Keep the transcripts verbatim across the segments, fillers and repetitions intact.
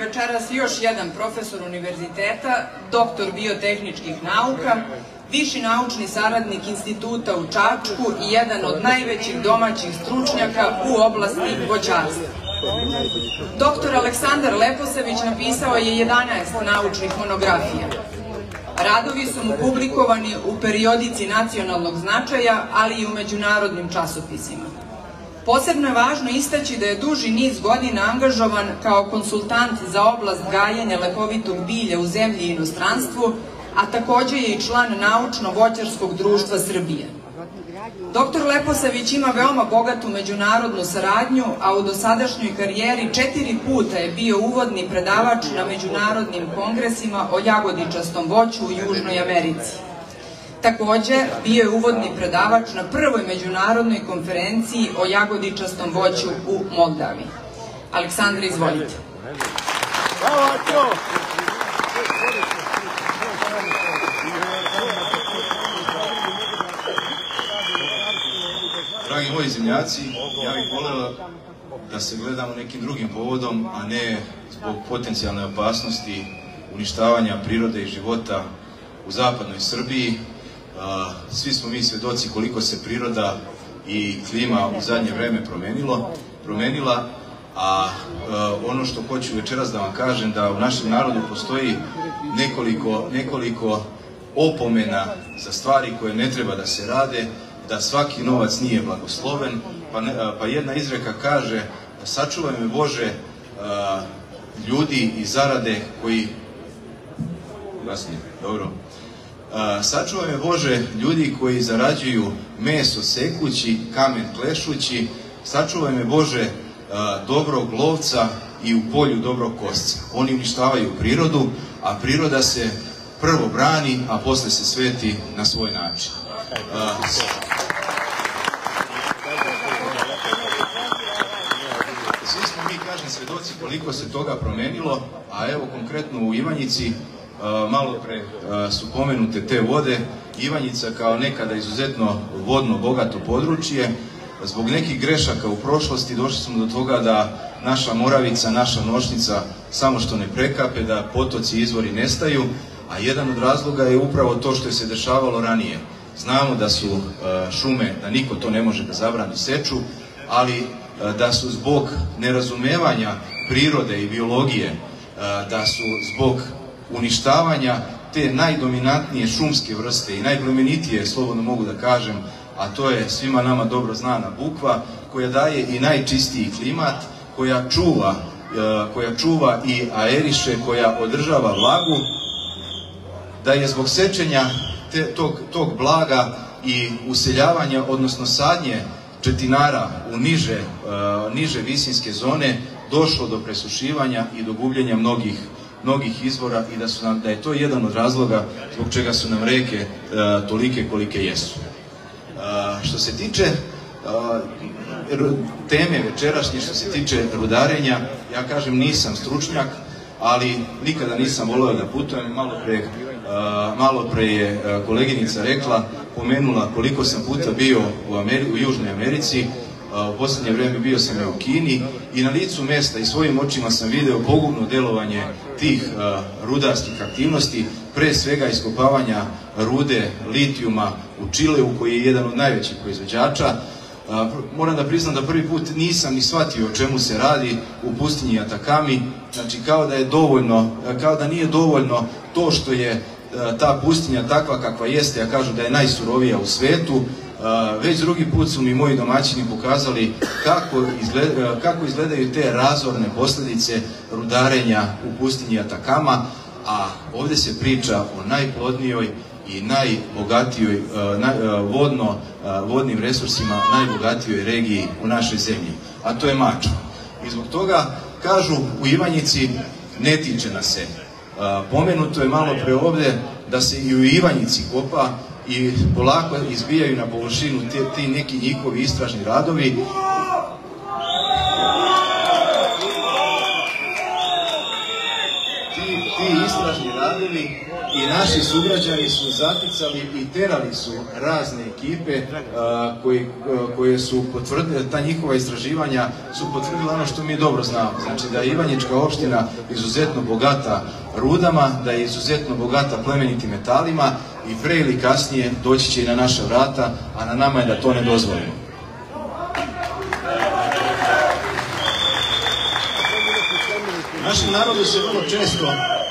večeras još jedan profesor univerziteta, doktor biotehničkih nauka, viši naučni saradnik instituta u Čačku i jedan od najvećih domaćih stručnjaka u oblasti voćarstva. Doktor Aleksandar Leposavić napisao je jedanaest naučnih monografija. Radovi su mu publikovani u periodici nacionalnog značaja, ali i u međunarodnim časopisima. Posebno je važno istaći da je duži niz godina angažovan kao konsultant za oblast gajenja lekovitog bilja u zemlji i inostranstvu, a takođe je i član Naučno-voćarskog društva Srbije. Doktor Leposavić ima veoma bogatu međunarodnu saradnju, a u dosadašnjoj karijeri četiri puta je bio uvodni predavač na međunarodnim kongresima o jagodičastom voću u Južnoj Americi. Takođe, bio je uvodni predavač na prvoj međunarodnoj konferenciji o jagodičastom voću u Moldaviji. Aleksandre, izvolite. Dragi moji zemljaci, ja bih voleo da se gledamo nekim drugim povodom, a ne zbog potencijalne opasnosti uništavanja prirode i života u zapadnoj Srbiji. Svi smo mi svedoci koliko se priroda i klima u zadnje vreme promenila, a ono što hoću večeras da vam kažem da u našem narodu postoji nekoliko opomena za stvari koje ne treba da se rade, da svaki novac nije blagosloven, pa jedna izreka kaže: sačuvaj me Bože ljudi i zarade koji... Glasnije, dobro. Sačuvaj me Bože ljudi koji zarađuju meso sekući, kamen klešući, sačuvaj me Bože dobrog lovca i u polju dobrog kosca. Oni uništavaju prirodu, a priroda se prvo brani, a posle se sveti na svoj način. Svi smo mi, kažem, svedoci koliko se toga promenilo, a evo konkretno u Ivanjici, malo pre su pomenute te vode. Ivanjica kao nekada izuzetno vodno bogato područje, zbog nekih grešaka u prošlosti došli smo do toga da naša Moravica, naša Nošnica samo što ne prekape, da potoci i izvori nestaju, a jedan od razloga je upravo to što je se dešavalo ranije. Znamo da su šume, da niko to ne može da zabrani seču, ali da su zbog nerazumevanja prirode i biologije, da su zbog uništavanja te najdominantnije šumske vrste i najplemenitije, slobodno mogu da kažem, a to je svima nama dobro znana bukva, koja daje i najčistiji klimat, koja čuva, koja čuva i aeriše, koja održava vlagu, da je zbog sečenja tog blaga i useljavanja, odnosno sadnje četinara u niže visinske zone došlo do presušivanja i do gubljenja mnogih izvora i da je to jedan od razloga zbog čega su nam reke tolike kolike jesu. Što se tiče teme večerašnje, što se tiče rudarenja, ja kažem nisam stručnjak, ali nikada nisam voleo da putujem. Malo pre je koleginica rekla, pomenula koliko sam puta bio u Južnoj Americi. U poslednje vreme bio sam u Kini i na licu mesta i svojim očima sam video pogubno delovanje tih rudarskih aktivnosti, pre svega iskopavanja rude litijuma u Čileu, koji je jedan od najvećih proizvođača. Moram da priznam da prvi put nisam ni shvatio o čemu se radi u pustinji Atakami. Znači, kao da je dovoljno, kao da nije dovoljno to što je ta pustinja takva kakva jeste, a kažu da je najsurovija u svetu. Već drugi put su mi moji domaćini pokazali kako izgledaju te razorne posledice rudarenja u pustinji Atakama, a ovde se priča o najplodnijoj i najbogatijoj vodnim resursima, najbogatijoj regiji u našoj zemlji, a to je Mačva. I zbog toga, kažu, u Ivanjici ne tiče nas se. Pomenuto je malo pre ovde da se i u Ivanjici kopa i polako izbijaju na površinu ti neki njihovi istražni radovi. ti, ti istražni radovi i naši sugrađani su zaticali i terali su razne ekipe a, koji, a, koje su potvrdile, ta njihova istraživanja su potvrdila ono što mi dobro znamo. Znači da je Ivanjička opština izuzetno bogata rudama, da je izuzetno bogata plemenitim metalima i pre ili kasnije doći će i na naša vrata, a na nama je da to ne dozvolimo. U našem narodu se vrlo često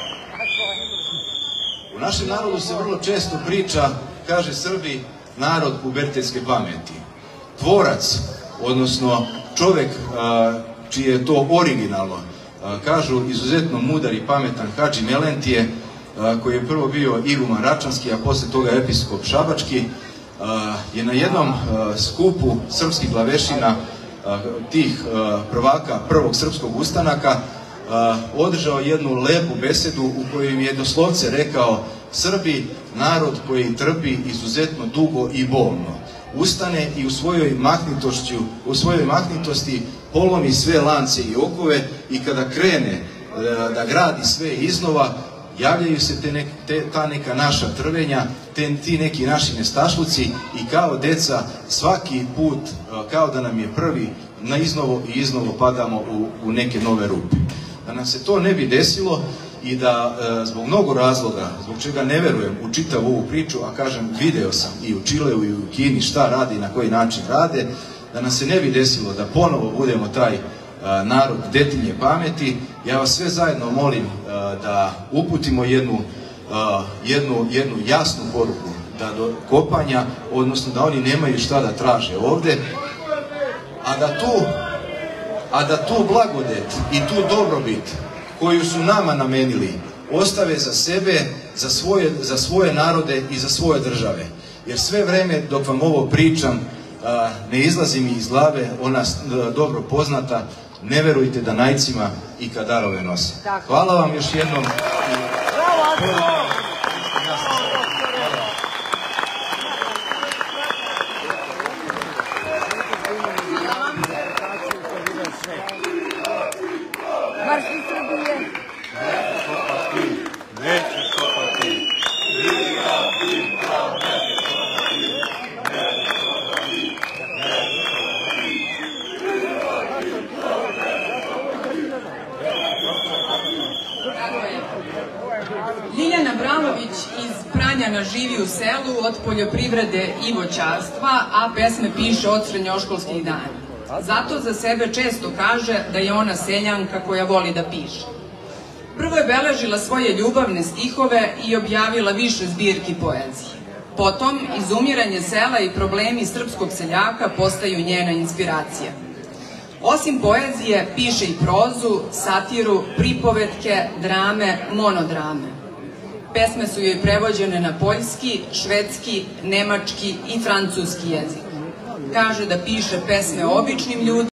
u našem narodu se vrlo često priča, kaže Srbi, narod pubertetske pameti. Tvorac, odnosno čovek a, čije je to originalno, a, kažu izuzetno mudar i pametan Hadži Melentije, a, koji je prvo bio iguman Račanski, a posle toga episkop Šabački, a, je na jednom a, skupu srpskih glavešina a, tih a, prvaka prvog srpskog ustanaka Uh, održao jednu lepu besedu u kojoj im je doslovce rekao: Srbi, narod koji trpi izuzetno dugo i bolno, ustane i u svojoj mahnitošću, u svojoj mahnitosti polomi sve lance i okove i kada krene uh, da gradi sve iznova, javljaju se te nek, te, ta neka naša trvenja, te, ti neki naši nestašluci i kao deca svaki put, uh, kao da nam je prvi, na iznovo i iznovo padamo u, u neke nove rupe. Da nam se to ne bi desilo i da e, zbog mnogo razloga, zbog čega ne verujem u čitavu ovu priču, a kažem, video sam i u Čileu i u Kini šta radi i na koji način rade, da nam se ne bi desilo da ponovo budemo taj e, narod detinje pameti, ja vas sve zajedno molim e, da uputimo jednu, e, jednu, jednu jasnu poruku, da do kopanja, odnosno da oni nemaju šta da traže ovde, a da tu a da tu blagodet i tu dobrobit koju su nama namenili ostave za sebe, za svoje, za svoje narode i za svoje države. Jer sve vreme dok vam ovo pričam, a, ne izlazi mi iz glave ona a, dobro poznata: ne verujte Danajcima i kadarove nose. Hvala vam još jednom. Marš iz Srbije! Neće kopati, neće kopati, Srbija pita, neće kopati, neće kopati, neće kopati. Ljiljana Bramović iz Pranjana živi u selu, od poljoprivrede i voćarstva, a pesme piše od srednjoškolskih dana. Zato za sebe često kaže da je ona seljanka koja voli da piše. Prvo je beležila svoje ljubavne stihove i objavila više zbirki poezije. Potom, izumiranje sela i problemi srpskog seljaka postaju njena inspiracija. Osim poezije, piše i prozu, satiru, pripovetke, drame, monodrame. Pesme su joj prevođene na poljski, švedski, nemački i francuski jezik. Kaže da piše pesme običnim ljudima,